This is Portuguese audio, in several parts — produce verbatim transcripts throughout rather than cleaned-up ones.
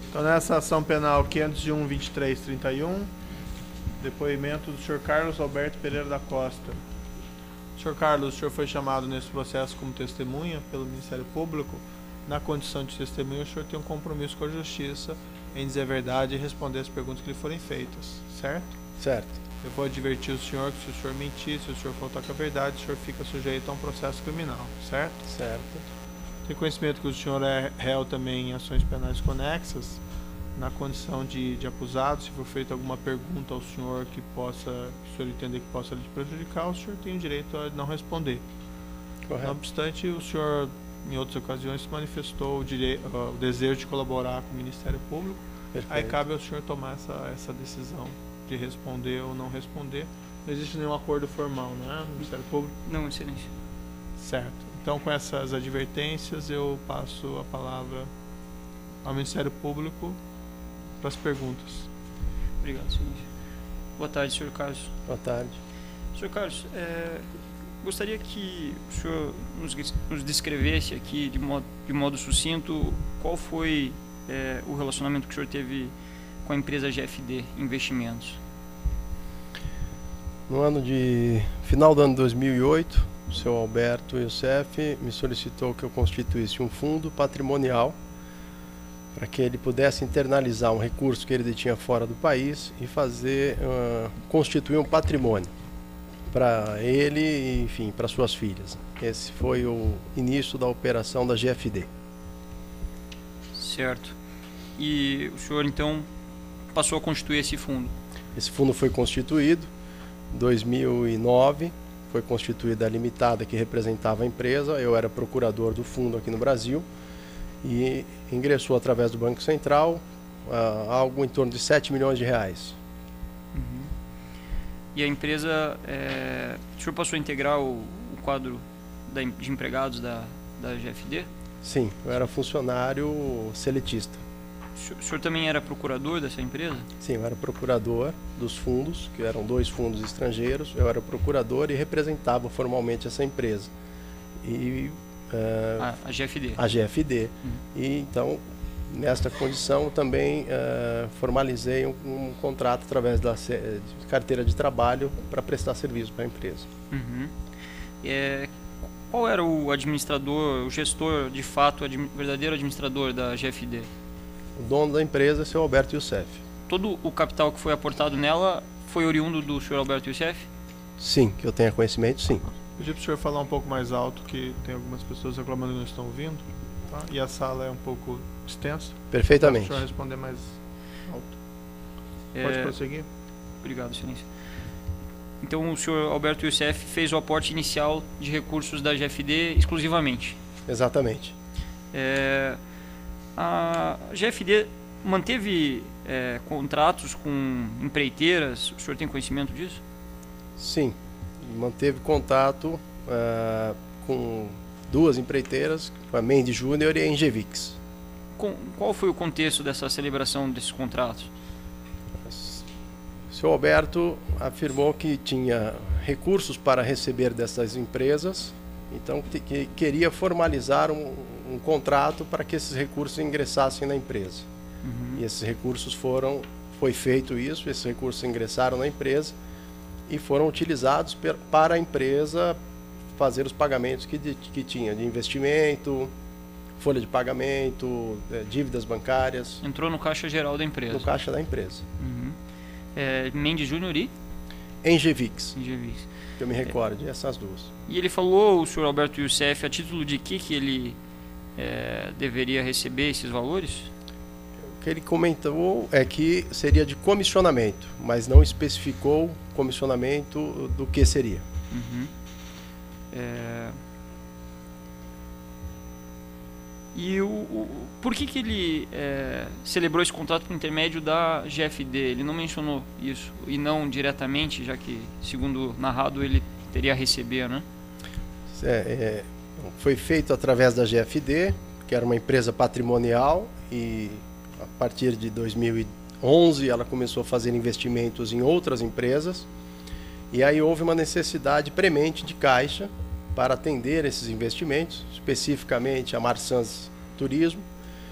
Então, nessa ação penal quinhentos e um, vinte e três, trinta e um, depoimento do senhor Carlos Alberto Pereira da Costa. senhor Carlos, o senhor foi chamado nesse processo como testemunha pelo Ministério Público. Na condição de testemunha, o senhor tem um compromisso com a Justiça em dizer a verdade e responder as perguntas que lhe forem feitas, certo? Certo. Eu vou advertir o senhor que se o senhor mentir, se o senhor faltar com a verdade, o senhor fica sujeito a um processo criminal, certo? Certo. Tem conhecimento que o senhor é réu também em ações penais conexas, na condição de, de acusado. Se for feita alguma pergunta ao senhor que possa, que o senhor entender que possa lhe prejudicar, o senhor tem o direito a não responder. Correto. Não obstante, o senhor, em outras ocasiões, manifestou o, direito, o desejo de colaborar com o Ministério Público. Perfeito. Aí cabe ao senhor tomar essa, essa decisão de responder ou não responder. Não existe nenhum acordo formal, né, no Ministério Público? Não, excelência. Certo. Então, com essas advertências, eu passo a palavra ao Ministério Público para as perguntas. Obrigado, excelência. Boa tarde, senhor Carlos. Boa tarde. senhor Carlos, é, gostaria que o senhor nos, nos descrevesse aqui, de modo, de modo sucinto, qual foi é, o relacionamento que o senhor teve com a empresa G F D Investimentos. No ano de final do ano de dois mil e oito, o senhor Alberto Youssef me solicitou que eu constituísse um fundo patrimonial para que ele pudesse internalizar um recurso que ele detinha fora do país e fazer uh, constituir um patrimônio para ele e, enfim, para suas filhas. Esse foi o início da operação da G F D. Certo. E o senhor então passou a constituir esse fundo? Esse fundo foi constituído em dois mil e nove. Foi constituída a limitada que representava a empresa. Eu era procurador do fundo aqui no Brasil e ingressou através do Banco Central uh, algo em torno de sete milhões de reais. Uhum. E a empresa, é, o senhor passou a integrar o, o quadro da, de empregados da, da G F D? Sim, eu era funcionário seletista. O senhor, o senhor também era procurador dessa empresa? Sim, eu era procurador dos fundos, que eram dois fundos estrangeiros. Eu era procurador e representava formalmente essa empresa. E, uh, a, a G F D. A G F D. Uhum. E então, nesta condição, também uh, formalizei um, um contrato através da de carteira de trabalho para prestar serviço para a empresa. Uhum. É, qual era o administrador, o gestor, de fato, o verdadeiro administrador da G F D? O dono da empresa é o senhor Alberto Youssef. Todo o capital que foi aportado nela foi oriundo do senhor Alberto Youssef? Sim, que eu tenha conhecimento, sim. Pedi para o senhor falar um pouco mais alto, que tem algumas pessoas reclamando que não estão ouvindo, tá? E a sala é um pouco extensa. Perfeitamente. Para o senhor responder mais alto. É... Pode prosseguir. Obrigado, excelência. Então o senhor Alberto Youssef fez o aporte inicial de recursos da G F D exclusivamente? Exatamente. É... A G F D manteve é, contratos com empreiteiras? O senhor tem conhecimento disso? Sim, manteve contato uh, com duas empreiteiras, a Mendes Júnior e a Engevix. Com, qual foi o contexto dessa celebração desses contratos? O senhor Alberto afirmou que tinha recursos para receber dessas empresas, então que queria formalizar um, um contrato para que esses recursos ingressassem na empresa. Uhum. E esses recursos foram, foi feito isso, esses recursos ingressaram na empresa e foram utilizados per, para a empresa fazer os pagamentos que, de, que tinha de investimento, folha de pagamento, é, dívidas bancárias. Entrou no caixa geral da empresa. No caixa da empresa. Uhum. É, Mendes Júnior e? Engevix. Engevix. Que eu me recorde, é. Essas duas. E ele falou, o senhor Alberto Youssef, a título de que, que ele é, deveria receber esses valores? O que ele comentou é que seria de comissionamento, mas não especificou comissionamento do que seria. Uhum. É... E o, o, por que, que ele é, celebrou esse contrato por intermédio da G F D? Ele não mencionou isso, e não diretamente, já que, segundo narrado, ele teria a receber, né? É, é, foi feito através da G F D, que era uma empresa patrimonial, e a partir de dois mil e onze ela começou a fazer investimentos em outras empresas, e aí houve uma necessidade premente de caixa para atender esses investimentos, especificamente a Marsans Turismo,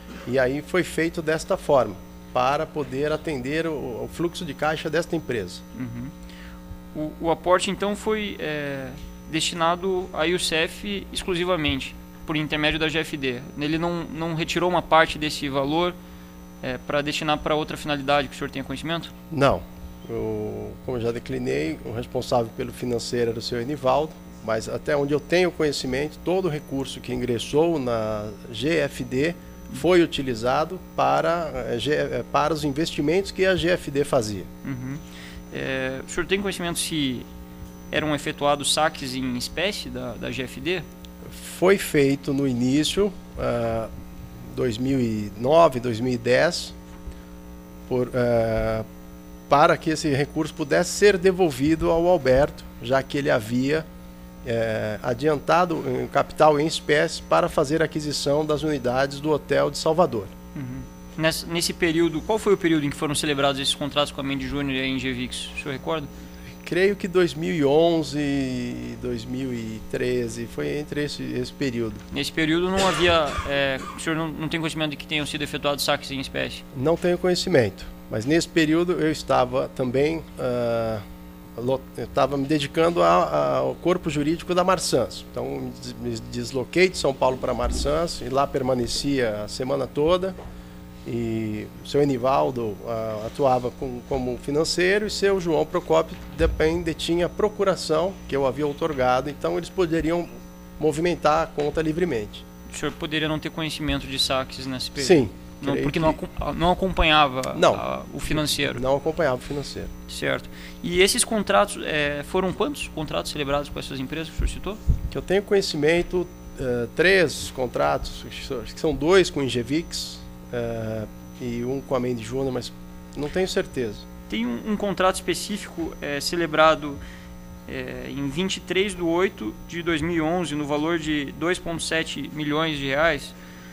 E aí foi feito desta forma, para poder atender o, o fluxo de caixa desta empresa. Uhum. O, o aporte, então, foi é, destinado à Youcef exclusivamente, por intermédio da G F D. Ele não, não retirou uma parte desse valor é, para destinar para outra finalidade que o senhor tenha conhecimento? Não. Eu, como eu já declinei, o responsável pelo financeiro era o senhor Enivaldo, mas até onde eu tenho conhecimento, todo o recurso que ingressou na G F D foi utilizado para, para os investimentos que a G F D fazia. Uhum. É, o senhor tem conhecimento se eram efetuados saques em espécie da, da G F D? Foi feito no início, uh, dois mil e nove, dois mil e dez, por, uh, para que esse recurso pudesse ser devolvido ao Alberto, já que ele havia uh, adiantado um capital em espécie para fazer a aquisição das unidades do Hotel de Salvador. Uhum. Nesse, nesse período, qual foi o período em que foram celebrados esses contratos com a Mendes Júnior e a Engevix? O senhor recorda? Creio que dois mil e onze e dois mil e treze, foi entre esse, esse período. Nesse período não havia, é, o senhor não, não tem conhecimento de que tenham sido efetuados saques em espécie? Não tenho conhecimento, mas nesse período eu estava também, uh, eu estava me dedicando a, a, ao corpo jurídico da Marsans. Então me desloquei de São Paulo para Marsans e lá permanecia a semana toda. E o seu Enivaldo uh, atuava com, como financeiro e seu João Procópio também detinha a procuração que eu havia outorgado, então eles poderiam movimentar a conta livremente. O senhor poderia não ter conhecimento de saques nesse período? Sim. Não, porque que... não, não acompanhava não, a, o financeiro? Não acompanhava o financeiro. Certo. E esses contratos, é, foram quantos contratos celebrados com essas empresas que o senhor citou? Que eu tenho conhecimento, uh, três contratos, que são dois com Engevix, Uh, e um com a Mendes Júnior, mas não tenho certeza. Tem um, um contrato específico é, celebrado é, em vinte e três de oito de dois mil e onze, no valor de dois vírgula sete milhões de reais,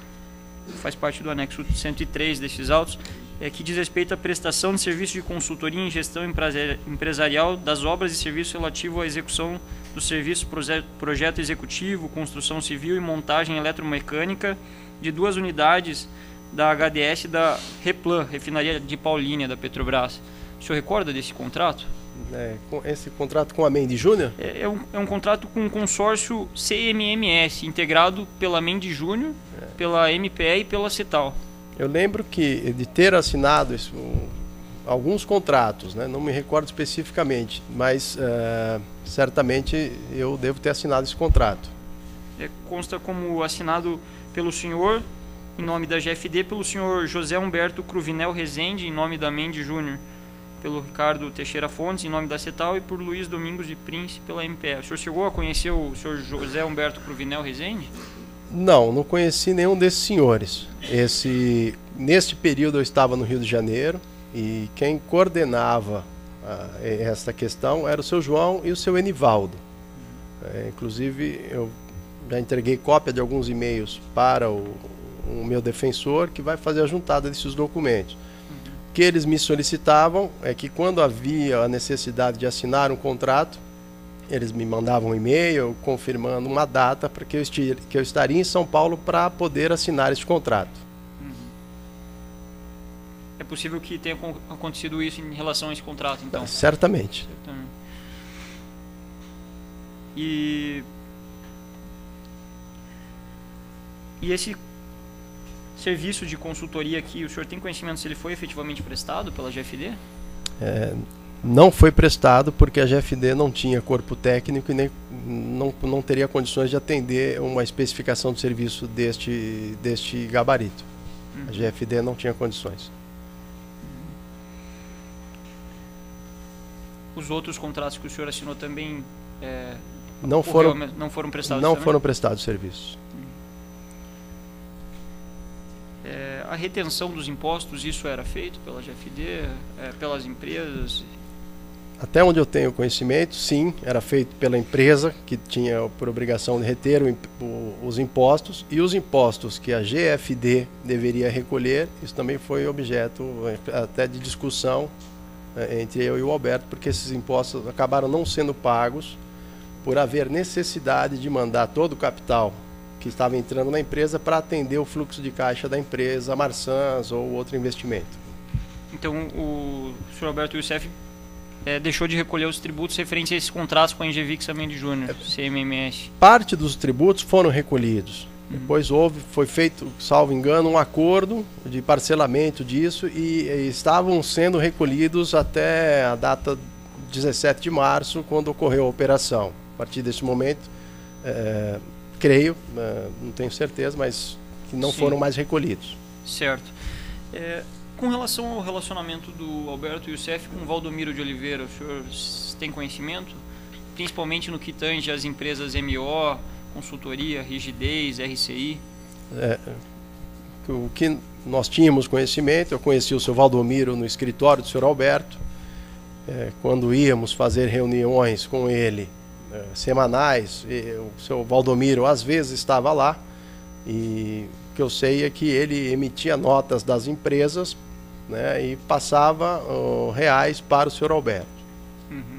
faz parte do anexo cento e três desses autos, é, que diz respeito à prestação de serviço de consultoria em gestão empresarial das obras e serviços relativos à execução do serviço projeto executivo, construção civil e montagem eletromecânica de duas unidades da H D S da Replan, refinaria de Paulínia, da Petrobras. O senhor recorda desse contrato? É, esse contrato com a Mendes Júnior? É, é, um, é um contrato com o consórcio C M M S, integrado pela Mendes Júnior, é. pela M P E e pela Cetal. Eu lembro que de ter assinado esse, um, alguns contratos, né? Não me recordo especificamente, mas uh, certamente eu devo ter assinado esse contrato. É, consta como assinado pelo senhor, em nome da G F D, pelo senhor José Humberto Cruvinel Rezende, em nome da Mendes Júnior, pelo Ricardo Teixeira Fontes, em nome da Cetal, e por Luiz Domingos de Prince, pela M P E. O senhor chegou a conhecer o senhor José Humberto Cruvinel Rezende? Não, não conheci nenhum desses senhores. Esse, neste período eu estava no Rio de Janeiro e quem coordenava uh, esta questão era o seu João e o seu Enivaldo. É, inclusive, eu já entreguei cópia de alguns e-mails para o o meu defensor, que vai fazer a juntada desses documentos. O que eles me solicitavam é que quando havia a necessidade de assinar um contrato, eles me mandavam um e-mail confirmando uma data para que eu, estir, que eu estaria em São Paulo para poder assinar esse contrato. É possível que tenha acontecido isso em relação a esse contrato, então? É, certamente. certamente. E... E esse serviço de consultoria aqui, o senhor tem conhecimento se ele foi efetivamente prestado pela G F D? É, não foi prestado porque a G F D não tinha corpo técnico e nem, não, não teria condições de atender uma especificação de serviço deste, deste gabarito. Uhum. A G F D não tinha condições. Os outros contratos que o senhor assinou também é, não, foram, não foram prestados Não também? foram prestados serviços. É, a retenção dos impostos, isso era feito pela G F D, é, pelas empresas? Até onde eu tenho conhecimento, sim, era feito pela empresa, que tinha por obrigação de reter o, o, os impostos, e os impostos que a G F D deveria recolher, isso também foi objeto até de discussão é, entre eu e o Alberto, porque esses impostos acabaram não sendo pagos por haver necessidade de mandar todo o capital que estava entrando na empresa para atender o fluxo de caixa da empresa, Marsans ou outro investimento. Então, o senhor Alberto Youssef é, deixou de recolher os tributos referentes a esses contratos com a Engevix Amendi Júnior, C M M S. Parte dos tributos foram recolhidos. Uhum. Depois houve, foi feito, salvo engano, um acordo de parcelamento disso e, e estavam sendo recolhidos até a data dezessete de março, quando ocorreu a operação. A partir desse momento, é, creio, é, não tenho certeza, mas que não Sim. foram mais recolhidos. Certo. É, com relação ao relacionamento do Alberto Youssef com o Valdomiro de Oliveira, o senhor tem conhecimento? Principalmente no que tange as empresas M O, consultoria, rigidez, R C I? É, o que nós tínhamos conhecimento, eu conheci o seu Valdomiro no escritório do senhor Alberto, é, quando íamos fazer reuniões com ele é, semanais, e o seu Valdomiro às vezes estava lá, e o que eu sei é que ele emitia notas das empresas, né, e passava uh, reais para o senhor Alberto. Uhum.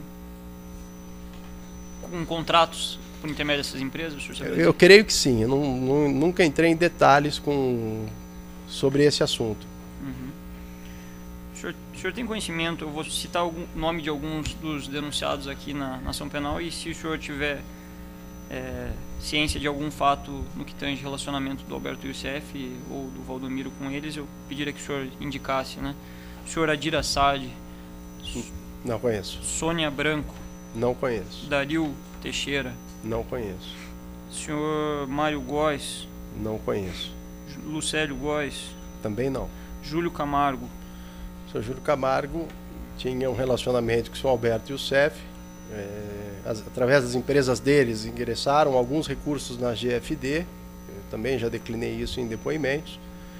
Com contratos por intermédio dessas empresas? O senhor eu, eu creio que sim, eu não, não, nunca entrei em detalhes com, sobre esse assunto. Uhum. O, senhor, o senhor tem conhecimento, eu vou citar o nome de alguns dos denunciados aqui na, na ação penal, e se o senhor tiver é, ciência de algum fato no que tange relacionamento do Alberto Youssef ou do Valdomiro com eles, eu pediria que o senhor indicasse, né? O senhor Adir Assad. Não conheço. Sônia Branco. Não conheço. Dario Teixeira. Não conheço. Senhor Mário Góes. Não conheço. Lucélio Góes. Também não. Júlio Camargo. O senhor Júlio Camargo tinha um relacionamento com o senhor Alberto Youssef. É, as, através das empresas deles ingressaram alguns recursos na G F D, eu também já declinei isso em depoimentos,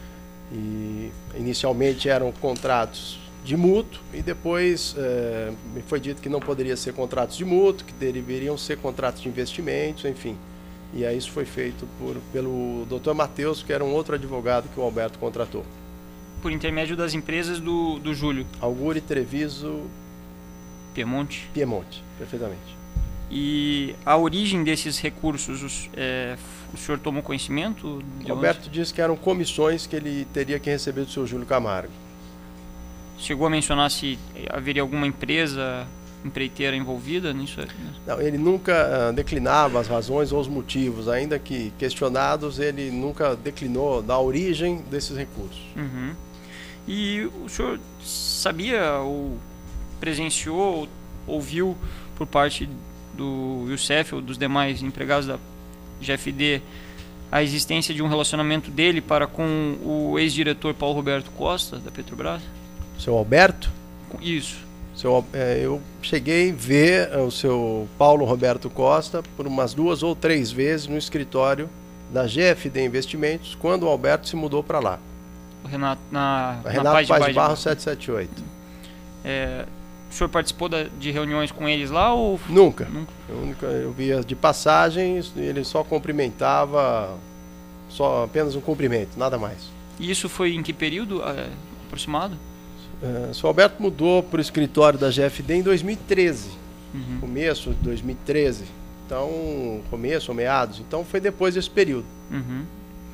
e inicialmente eram contratos de mútuo e depois é, me foi dito que não poderia ser contratos de mútuo, que deveriam ser contratos de investimentos, enfim, e aí isso foi feito por, pelo doutor Matheus, que era um outro advogado que o Alberto contratou. Por intermédio das empresas do, do Júlio? Auguri, Treviso, Piemonte? Piemonte, perfeitamente. E a origem desses recursos, os, é, o senhor tomou conhecimento? O Alberto disse que eram comissões que ele teria que receber do seu Júlio Camargo. Chegou a mencionar se haveria alguma empresa empreiteira envolvida nisso? Não, ele nunca uh, declinava as razões ou os motivos, ainda que questionados, ele nunca declinou da origem desses recursos. Uhum. E o senhor sabia ou presenciou, ouviu por parte do Youssef ou dos demais empregados da G F D a existência de um relacionamento dele para com o ex-diretor Paulo Roberto Costa, da Petrobras? Seu Alberto? Isso. Seu, é, eu cheguei a ver o seu Paulo Roberto Costa por umas duas ou três vezes no escritório da G F D Investimentos, quando o Alberto se mudou para lá. O Renato, na, na Renato Paz, Paz de de Barro setecentos e setenta e oito. É, o senhor participou da, de reuniões com eles lá? Ou... Nunca. Nunca. Eu, nunca, eu via de passagens, ele só cumprimentava, só apenas um cumprimento, nada mais. E isso foi em que período é, aproximado? Uh, o senhor Alberto mudou para o escritório da G F D em dois mil e treze, uhum. começo de dois mil e treze, então, começo ou meados, então foi depois desse período. Uhum.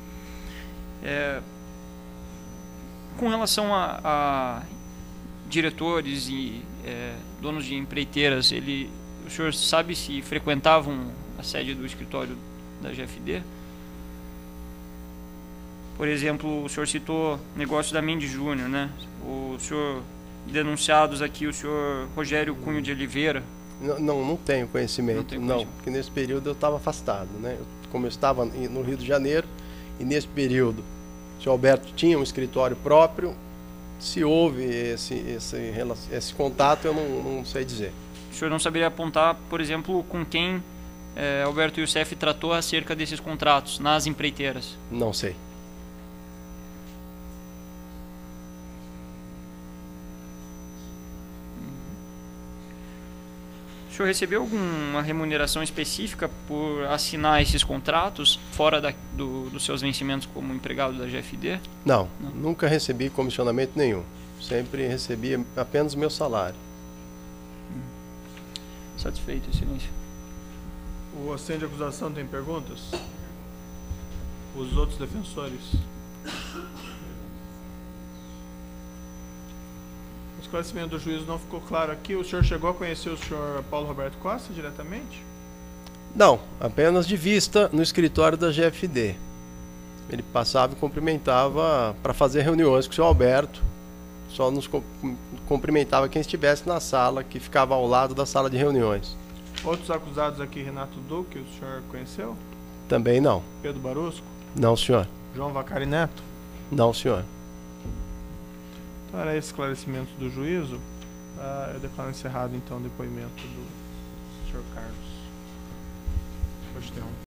É, com relação a, a diretores e é, donos de empreiteiras, ele, o senhor sabe se frequentavam a sede do escritório da G F D? Por exemplo, o senhor citou negócio da Amendi Júnior, né? O senhor, denunciados aqui, o senhor Rogério Cunho de Oliveira. Não, não, não tenho conhecimento, não, tenho conhecimento. Não, porque nesse período eu estava afastado, né? Eu, como eu estava no Rio de Janeiro, e nesse período o senhor Alberto tinha um escritório próprio, se houve esse, esse, esse contato, eu não, não sei dizer. O senhor não saberia apontar, por exemplo, com quem é, Alberto Youssef tratou acerca desses contratos nas empreiteiras? Não sei. O senhor recebeu alguma remuneração específica por assinar esses contratos fora da, do, dos seus vencimentos como empregado da G F D? Não, Não, nunca recebi comissionamento nenhum. Sempre recebi apenas meu salário. Satisfeito, excelência. O assento de acusação tem perguntas? Os outros defensores. O esclarecimento do juízo não ficou claro aqui. O senhor chegou a conhecer o senhor Paulo Roberto Costa diretamente? Não, apenas de vista no escritório da G F D. Ele passava e cumprimentava para fazer reuniões com o senhor Alberto. Só nos cumprimentava quem estivesse na sala, que ficava ao lado da sala de reuniões. Outros acusados aqui, Renato Duque, o senhor conheceu? Também não. Pedro Barusco? Não, senhor. João Vacari Neto? Não, senhor. Então era esse esclarecimento do juízo. Ah, eu declaro encerrado então o depoimento do senhor Carlos. Pode interromper.